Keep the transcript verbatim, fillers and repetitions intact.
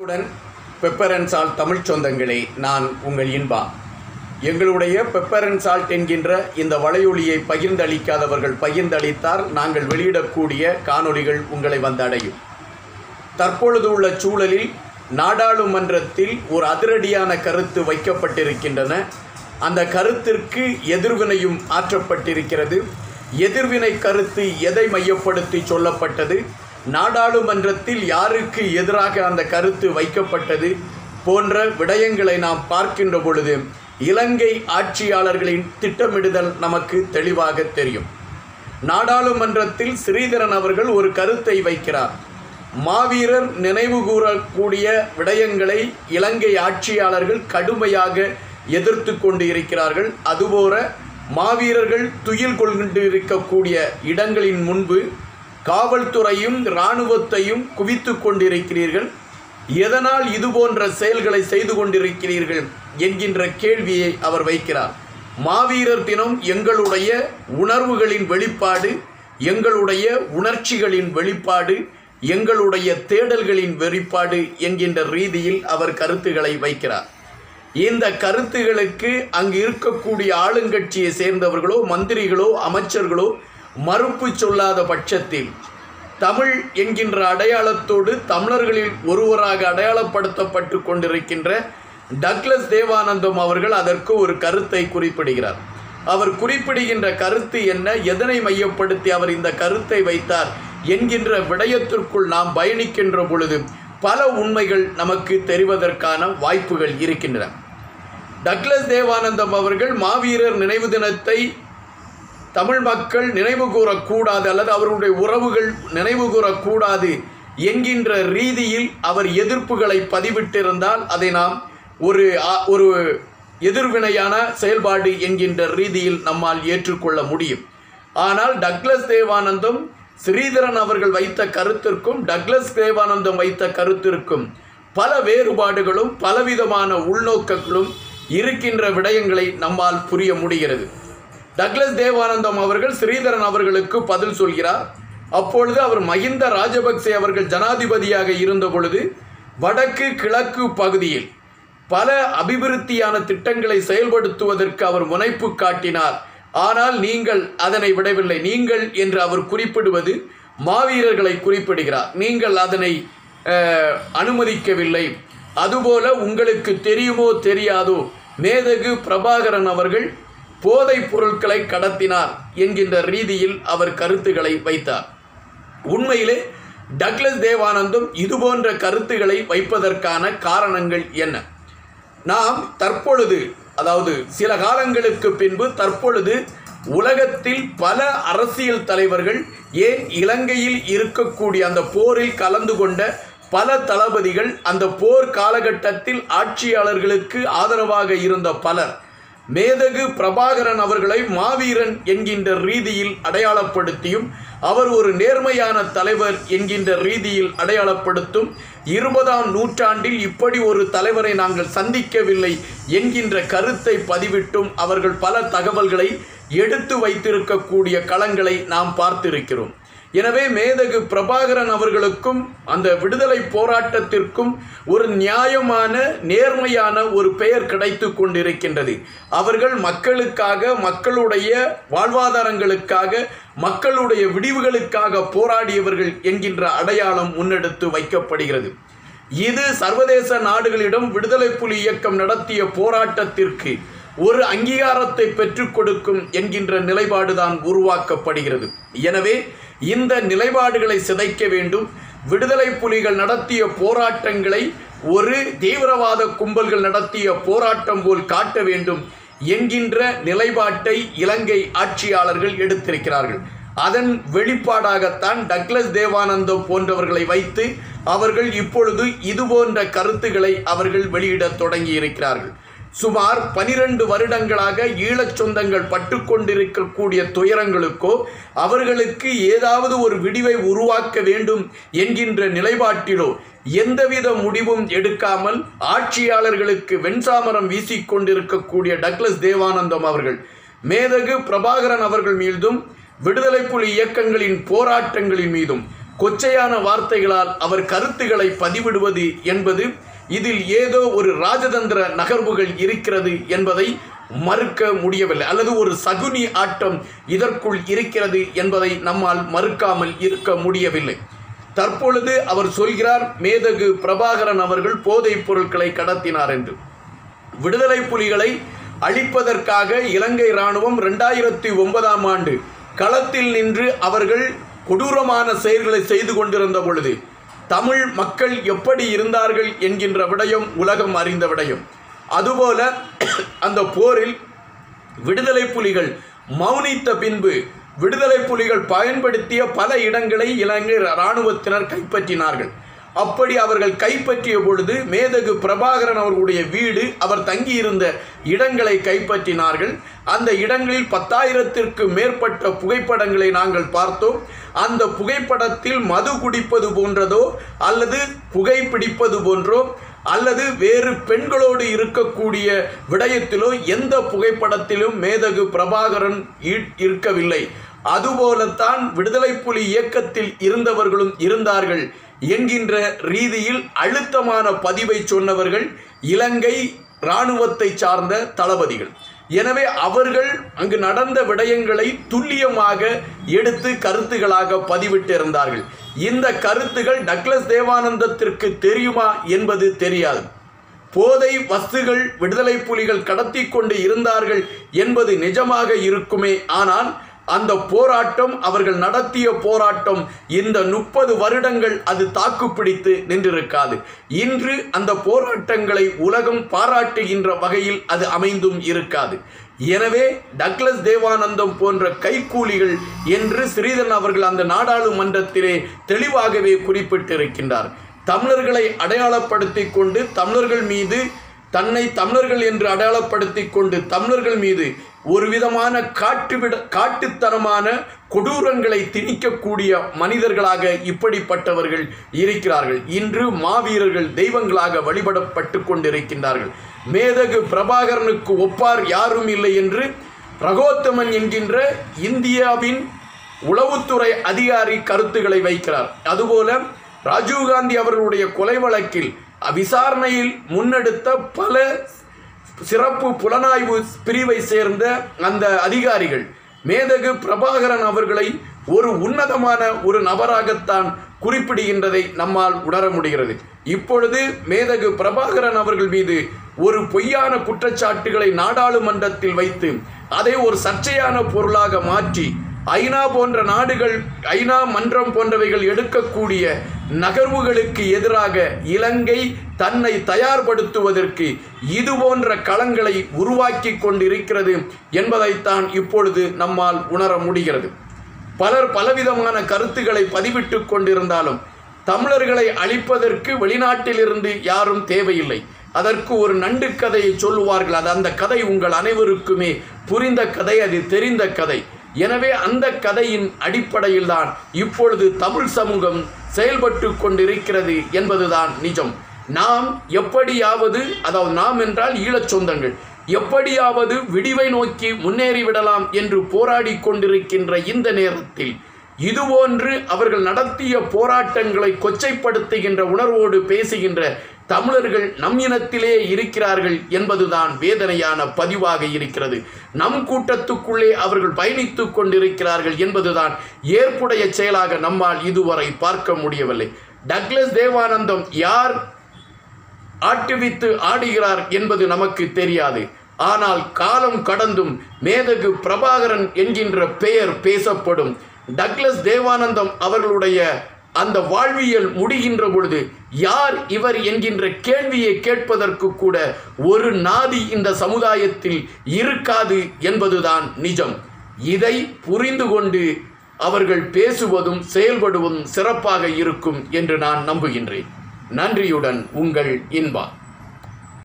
Pepper and salt Tamil சொந்தங்களே, நான் உங்கள் இன்பா. எங்களுடைய பெப்பர் அண்ட் சால்ட் என்கின்ற இந்த வலையொலியை பகிர்ந்தளிக்காதவர்கள் பகிர்ந்தளித்தால் நாங்கள் வெளியிடக்கூடிய காணொளிகள் உங்களை வந்தடையும். தற்பொழுது உள்ள சூழலில் நாடாளுமன்றத்தில் ஒரு அதிரடியான கருத்து வைக்கப்பட்டிருக்கின்றன. அந்த கருத்திற்கு எதிர்வினையும் ஆற்றப்பட்டிருக்கிறது. எதிர்வினை கருத்து எதை மையப்படுத்தி சொல்லப்பட்டது, நாடாளுமன்றத்தில் யாருக்கு எதிராக அந்த கருத்து வைக்கப்பட்டது போன்ற விடயங்களை நாம் பார்க்கின்ற பொழுது இலங்கை ஆட்சியாளர்களின் திட்டமிடுதல் நமக்கு தெளிவாக தெரியும். நாடாளுமன்றத்தில் ஸ்ரீதரன் அவர்கள் ஒரு கருத்தை வைக்கிறார். மாவீரர் நினைவு கூறக்கூடிய விடயங்களை இலங்கை ஆட்சியாளர்கள் கடுமையாக எதிர்த்து கொண்டு இருக்கிறார்கள். அதுபோல மாவீரர்கள் துயில் கொண்டு இருக்கக்கூடிய இடங்களின் முன்பு காவல்துறையும் இராணுவத்தையும் குவித்து கொண்டிருக்கிறீர்கள். எதனால் இதுபோன்ற செயல்களை செய்து கொண்டிருக்கிறீர்கள் என்கின்ற கேள்வியை அவர் வைக்கிறார். மாவீரர் தினம் எங்களுடைய உணர்வுகளின் வெளிப்பாடு, எங்களுடைய உணர்ச்சிகளின் வெளிப்பாடு, எங்களுடைய தேடல்களின் வெளிப்பாடு என்கின்ற ரீதியில் அவர் கருத்துக்களை வைக்கிறார். இந்த கருத்துகளுக்கு அங்கு இருக்கக்கூடிய ஆளுங்கட்சியை சேர்ந்தவர்களோ மந்திரிகளோ அமைச்சர்களோ மறுப்பு சொல்லாத பட்சத்தில் தமிழ் என்கின்ற அடையாளத்தோடு தமிழர்களில் ஒருவராக அடையாளப்படுத்தப்பட்டு கொண்டிருக்கின்ற டக்ளஸ் தேவானந்தம் அவர்கள் அதற்கு ஒரு கருத்தை குறிப்பிடுகிறார். அவர் குறிப்பிடுகின்ற கருத்து என்ன, எதனை மையப்படுத்தி அவர் இந்த கருத்தை வைத்தார் என்கின்ற விடயத்திற்குள் நாம் பயணிக்கின்ற பொழுது பல உண்மைகள் நமக்கு தெரிவதற்கான வாய்ப்புகள் இருக்கின்றன. டக்ளஸ் தேவானந்தம் அவர்கள் மாவீரர் நினைவு தினத்தை தமிழ் மக்கள் நினைவு கூறக்கூடாது அல்லது அவருடைய உறவுகள் நினைவு கூறக்கூடாது என்கின்ற ரீதியில் அவர் எதிர்ப்புகளை பதிவிட்டிருந்தால் அதை நாம் ஒரு ஒரு எதிர்வினையான செயல்பாடு என்கின்ற ரீதியில் நம்மால் ஏற்றுக்கொள்ள முடியும். ஆனால் டக்ளஸ் தேவானந்தம் ஸ்ரீதரன் அவர்கள் வைத்த கருத்திற்கும் டக்ளஸ் தேவானந்தம் வைத்த கருத்திற்கும் பல வேறுபாடுகளும் பலவிதமான உள்நோக்கங்களும் இருக்கின்ற விடயங்களை நம்மால் புரிய முடிகிறது. டக்ளஸ் தேவானந்தம் அவர்கள் ஸ்ரீதரன் அவர்களுக்கு பதில் சொல்கிறார். அப்பொழுது அவர் மஹிந்த ராஜபக்சே அவர்கள் ஜனாதிபதியாக இருந்த பொழுது வடக்கு கிழக்கு பகுதியில் பல அபிவிருத்தியான திட்டங்களை செயல்படுத்துவதற்கு அவர் முனைப்பு காட்டினார். ஆனால் நீங்கள் அதனை விடவில்லை. நீங்கள் என்று அவர் குறிப்பிடுவது மாவீரர்களை குறிப்பிடுகிறார். நீங்கள் அதனை அனுமதிக்கவில்லை. அதுபோல உங்களுக்கு தெரியுமோ தெரியாதோ மேதகு பிரபாகரன் அவர்கள் போதைப் பொருட்களை கடத்தினார் என்கின்ற ரீதியில் அவர் கருத்துக்களை வைத்தார். உண்மையிலே டக்ளஸ் தேவானந்தம் இதுபோன்ற கருத்துக்களை வைப்பதற்கான காரணங்கள் என்ன? நாம் தற்பொழுது, அதாவது சில காலங்களுக்கு பின்பு தற்பொழுது உலகத்தில் பல அரசியல் தலைவர்கள், ஏன் இலங்கையில் இருக்கக்கூடிய அந்த போரில் கலந்து கொண்ட பல தளபதிகள், அந்த போர் காலகட்டத்தில் ஆட்சியாளர்களுக்கு ஆதரவாக இருந்த பலர் மேதகு பிரபாகரன் அவர்களை மாவீரன் என்கின்ற ரீதியில் அடையாளப்படுத்தியும் அவர் ஒரு நேர்மையான தலைவர் என்கின்ற ரீதியில் அடையாளப்படுத்தும் இருபதாம் நூற்றாண்டில் இப்படி ஒரு தலைவரை நாங்கள் சந்திக்கவில்லை என்கின்ற கருத்தை பதிவிட்டும் அவர்கள் பல தகவல்களை எடுத்து வைத்திருக்கக்கூடிய களங்களை நாம் பார்த்திருக்கிறோம். எனவே மேதகு பிரபாகரன் அவர்களுக்கும் அந்த விடுதலை போராட்டத்திற்கும் ஒரு நியாயமான நேர்மையான ஒரு பெயர் கிடைத்து கொண்டிருக்கின்றது. அவர்கள் மக்களுக்காக, மக்களுடைய வாழ்வாதாரங்களுக்காக, மக்களுடைய விடிவுகளுக்காக போராடியவர்கள் என்கின்ற அடையாளம் முன்னெடுத்து வைக்கப்படுகிறது. இது சர்வதேச நாடுகளிடம் விடுதலை புலி இயக்கம் நடத்திய போராட்டத்திற்கு ஒரு அங்கீகாரத்தை பெற்றுக் கொடுக்கும் என்கின்ற நிலைப்பாடுதான் உருவாக்கப்படுகிறது. எனவே இந்த நிலைப்பாடுகளை சிதைக்க வேண்டும். விடுதலை புலிகள் நடத்திய போராட்டங்களை ஒரு தீவிரவாத கும்பல்கள் நடத்திய போராட்டம் போல் காட்ட வேண்டும் என்கின்ற நிலைப்பாட்டை இலங்கை ஆட்சியாளர்கள் எடுத்திருக்கிறார்கள். அதன் வெளிப்பாடாகத்தான் டக்ளஸ் தேவானந்தம் போன்றவர்களை வைத்து அவர்கள் இப்பொழுது இதுபோன்ற கருத்துக்களை அவர்கள் வெளியிடத் தொடங்கி இருக்கிறார்கள். சுமார் பனிரெண்டு வருடங்களாக ஈழச் சொந்தங்கள் பட்டு கொண்டிருக்கக்கூடிய துயரங்களுக்கோ அவர்களுக்கு ஏதாவது ஒரு விடிவை உருவாக்க வேண்டும் என்கின்ற நிலைப்பாட்டிலோ எந்தவித முடிவும் எடுக்காமல் ஆட்சியாளர்களுக்கு வெண்சாமரம் வீசிக்கொண்டிருக்கக்கூடிய டக்ளஸ் தேவானந்தம் அவர்கள் மேதகு பிரபாகரன் அவர்கள் மீதும் விடுதலை புலி இயக்கங்களின் போராட்டங்களின் மீதும் கொச்சையான வார்த்தைகளால் அவர் கருத்துக்களை பதிவிடுவது என்பது இதில் ஏதோ ஒரு ராஜதந்திர நகர்வுகள் இருக்கிறது என்பதை மறுக்க முடியவில்லை, அல்லது ஒரு சகுனி ஆட்டம் இதற்குள் இருக்கிறது என்பதை நம்மால் மறுக்காமல் இருக்க முடியவில்லை. தற்பொழுது அவர் சொல்கிறார், மேதகு பிரபாகரன் அவர்கள் போதைப் பொருட்களை கடத்தினார் என்று. விடுதலை புலிகளை அழிப்பதற்காக இலங்கை இராணுவம் இரண்டாயிரத்தி ஒன்பதாம் ஆண்டு களத்தில் நின்று அவர்கள் கொடூரமான செயல்களை செய்து கொண்டிருந்த பொழுது தமிழ் மக்கள் எப்படி இருந்தார்கள் என்கின்ற விடயம் உலகம் அறிந்த விடயம். அதுபோல அந்த போரில் விடுதலை புலிகள் மௌனித்த பின்பு விடுதலை புலிகள் பயன்படுத்திய பல இடங்களை இலங்கை இராணுவத்தினர் கைப்பற்றினார்கள். அப்படி அவர்கள் கைப்பற்றிய பொழுது மேதகு பிரபாகரன் அவர்களுடைய வீடு, அவர் தங்கியிருந்த இடங்களை கைப்பற்றினார்கள். அந்த இடங்களில் பத்தாயிரத்திற்கு மேற்பட்ட புகைப்படங்களை நாங்கள் பார்த்தோம். அந்த புகைப்படத்தில் மது குடிப்பது போன்றதோ அல்லது புகைப்பிடிப்பது போன்றோ அல்லது வேறு பெண்களோடு இருக்கக்கூடிய விடயத்திலோ எந்த புகைப்படத்திலும் மேதகு பிரபாகரன் இருக்கவில்லை. அதுபோலத்தான் விடுதலை புலி இயக்கத்தில் இருந்தவர்களும் இருந்தார்கள் என்கின்ற ரீதியில் அழுத்தமான பதிவை சொன்னவர்கள் இலங்கை இராணுவத்தை சார்ந்த தளபதிகள். எனவே அவர்கள் அங்கு நடந்த விடயங்களை துல்லியமாக எடுத்து கருத்துகளாக பதிவிட்டிருந்தார்கள். இந்த கருத்துகள் டக்ளஸ் தேவானந்தத்திற்கு தெரியுமா என்பது தெரியாது. போதை வஸ்துகள் விடுதலை புலிகள் கடத்தி கொண்டு இருந்தார்கள் என்பது நிஜமாக இருக்குமே, ஆனால் அந்த போராட்டம், அவர்கள் நடத்திய போராட்டம் இந்த முப்பது வருடங்கள் அது தாக்குப்பிடித்து நின்றிருக்காது. இன்று அந்த போராட்டங்களை உலகம் பாராட்டுகின்ற வகையில் அது அமைந்தும் இருக்காது. எனவே டக்ளஸ் தேவானந்தம் போன்ற கைக்கூலிகள் என்று ஸ்ரீதரன் அவர்கள் அந்த நாடாளுமன்றத்திலே தெளிவாகவே குறிப்பிட்டிருக்கின்றார். தமிழர்களை அடையாளப்படுத்தி கொண்டு தமிழர்கள் மீது தன்னை தமிழர்கள் என்று அடையாளப்படுத்தி கொண்டு தமிழர்கள் மீது ஒரு விதமான காட்டுவிட காட்டுத்தனமான கொடூரங்களை திணிக்கக்கூடிய மனிதர்களாக இப்படிப்பட்டவர்கள் இருக்கிறார்கள். இன்று மாவீரர்கள் தெய்வங்களாக வழிபடப்பட்டு கொண்டிருக்கின்றார்கள். மேதகு பிரபாகரனுக்கு ஒப்பார் யாரும் இல்லை என்று ரகோத்தமன் என்கின்ற இந்தியாவின் உளவுத்துறை அதிகாரி கருத்துக்களை வைக்கிறார். அதுபோல ராஜீவ்காந்தி அவர்களுடைய கொலை வழக்கில் விசாரணையில் முன்னெடுத்த பல சிறப்பு புலனாய்வு பிரிவை சேர்ந்த அந்த அதிகாரிகள் மேதகு பிரபாகரன் அவர்களை ஒரு உன்னதமான ஒரு நபராகத்தான் குறிப்பிடுகின்றதை நம்மால் உணர முடிகிறது. இப்பொழுது மேதகு பிரபாகரன் அவர்கள் மீது ஒரு பொய்யான குற்றச்சாட்டுகளை நாடாளுமன்றத்தில் வைத்து அதை ஒரு சர்ச்சையான பொருளாக மாற்றி ஐநா போன்ற நாடுகள், ஐநா மன்றம் போன்றவைகள் எடுக்கக்கூடிய நகர்வுகளுக்கு எதிராக இலங்கை தன்னை தயார்படுத்துவதற்கு இது போன்ற களங்களை உருவாக்கி கொண்டிருக்கிறது என்பதைத்தான் இப்பொழுது நம்மால் உணர முடிகிறது. பலர் பலவிதமான கருத்துக்களை பதிவிட்டு கொண்டிருந்தாலும் தமிழர்களை அழிப்பதற்கு வெளிநாட்டிலிருந்து யாரும் தேவையில்லை. அதற்கு ஒரு நண்டு கதையை சொல்லுவார்கள். அது அந்த கதை உங்கள் அனைவருக்குமே புரிந்த கதை, அது தெரிந்த கதை. எனவே அந்த கதையின் அடிப்படையில் தான் இப்பொழுது தமிழ் சமூகம் செயல்பட்டு கொண்டிருக்கிறது என்பதுதான் நிஜம். நாம் எப்படியாவது, அதாவது நாம் என்றால் ஈழச் சொந்தங்கள், எப்படியாவது விடிவை நோக்கி முன்னேறிவிடலாம் என்று போராடி கொண்டிருக்கின்ற இந்த நேரத்தில் இதுபோன்று அவர்கள் நடத்திய போராட்டங்களை கொச்சைப்படுத்துகின்ற உணர்வோடு பேசுகின்ற தமிழர்கள் நம் இனத்திலே இருக்கிறார்கள் என்பதுதான் வேதனையான பதிவாக இருக்கிறது. நம் கூட்டத்துக்குள்ளே அவர்கள் பயணித்து கொண்டிருக்கிறார்கள் என்பதுதான் ஏற்புடைய செயலாக நம்மால் இதுவரை பார்க்க முடியவில்லை. டக்ளஸ் தேவானந்தம் யார் ஆட்டுவித்து ஆடுகிறார் என்பது நமக்கு தெரியாது. ஆனால் காலம் கடந்தும் மேதகு பிரபாகரன் என்கின்ற பெயர் பேசப்படும். டக்ளஸ் தேவானந்தம் அவர்களுடைய அந்த வாழ்வியல் முடிகின்ற பொழுது யார் இவர் என்கின்ற கேள்வியை கேட்பதற்கு கூட ஒரு நாதி இந்த சமுதாயத்தில் இருக்காது என்பதுதான் நிஜம். இதை புரிந்து கொண்டு அவர்கள் பேசுவதும் செயல்படுவதும் சிறப்பாக இருக்கும் என்று நான் நம்புகின்றேன். நன்றியுடன் உங்கள் இன்பா.